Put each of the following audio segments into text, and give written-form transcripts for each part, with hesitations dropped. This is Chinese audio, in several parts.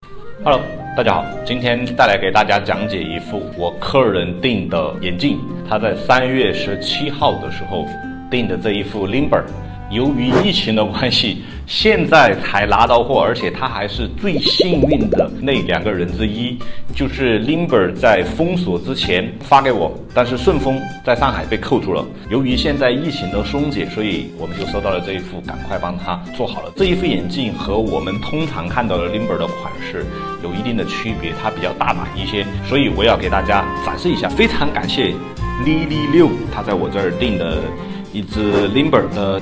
Hello， 大家好，今天带来给大家讲解一副我客人订的眼镜，他在3月17号的时候订的这一副 Limber， 由于疫情的关系，现在才拿到货，而且他还是最幸运的那2个人之一，就是 Limber 在封锁之前发给我，但是顺丰在上海被扣住了。由于现在疫情的松解，所以我们就收到了这一副，赶快帮他做好了。这一副眼镜和我们通常看到的 Limber 的款式有一定的区别，它比较大码一些，所以我要给大家展示一下。非常感谢Lily6，他在我这儿订的一只 Limber 的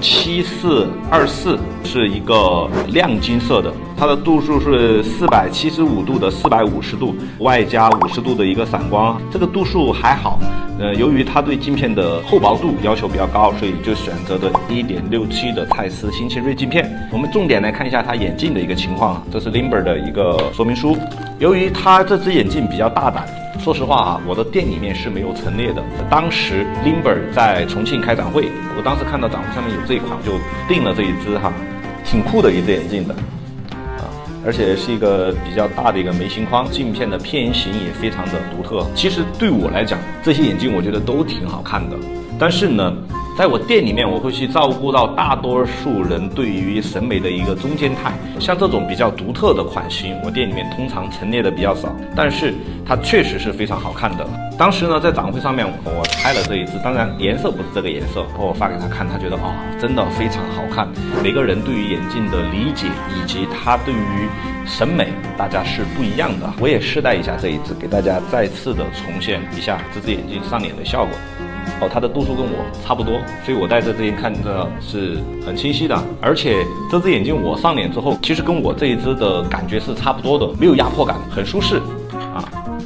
7424，是一个亮金色的，它的度数是475度的450度，外加50度的一个散光，这个度数还好。由于它对镜片的厚薄度要求比较高，所以就选择的1.67的蔡司新奇瑞镜片。我们重点来看一下它眼镜的一个情况，这是 Limber 的一个说明书。由于它这只眼镜比较大胆，说实话啊，我的店里面是没有陈列的。当时 Limber 在重庆开展会，我当时看到展会上面有这一款，就订了这一只哈，挺酷的一只眼镜的啊，而且是一个比较大的一个眉形框，镜片的片型也非常的独特。其实对我来讲，这些眼镜我觉得都挺好看的，但是呢，在我店里面，我会去照顾到大多数人对于审美的一个中间态。像这种比较独特的款型，我店里面通常陈列的比较少，但是它确实是非常好看的。当时呢，在展会上面我拆了这一只，当然颜色不是这个颜色，我发给他看，他觉得真的非常好看。每个人对于眼镜的理解以及他对于审美，大家是不一样的。我也试戴一下这一只，给大家再次的重现一下这只眼镜上脸的效果。它的度数跟我差不多，所以我戴在这边看着是很清晰的。而且这只眼镜我上脸之后，其实跟我这一只的感觉是差不多的，没有压迫感，很舒适啊。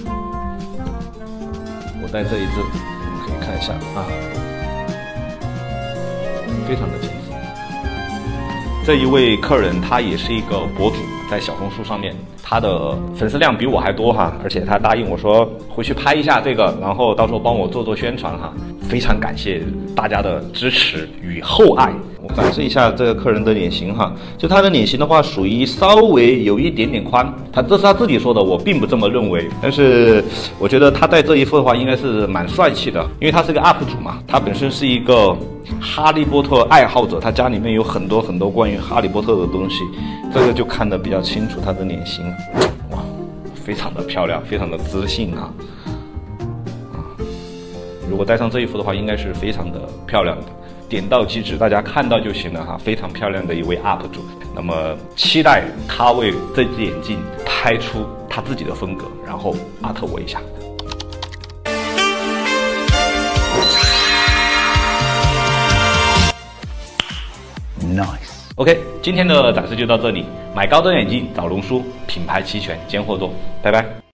我戴这一只，我们可以看一下啊，非常的清晰。这一位客人他也是一个博主，在小红书上面，他的粉丝量比我还多哈，而且他答应我说回去拍一下这个，然后到时候帮我做宣传哈，非常感谢大家的支持与厚爱。我展示一下这个客人的脸型哈，就他的脸型的话，属于稍微有一点点宽，这是他自己说的，我并不这么认为，但是我觉得他戴这一副的话，应该是蛮帅气的，因为他是个 UP 主嘛，他本身是一个哈利波特爱好者，他家里面有很多关于哈利波特的东西，这个就看得比较清楚他的脸型，哇，非常的漂亮，非常的自信啊！如果戴上这一副的话，应该是非常的漂亮的，点到即止，大家看到就行了哈，非常漂亮的一位 UP 主。那么期待他为这只眼镜拍出他自己的风格，然后@我一下。OK， 今天的展示就到这里。买高端眼镜找龙叔，品牌齐全，拣货多，拜拜。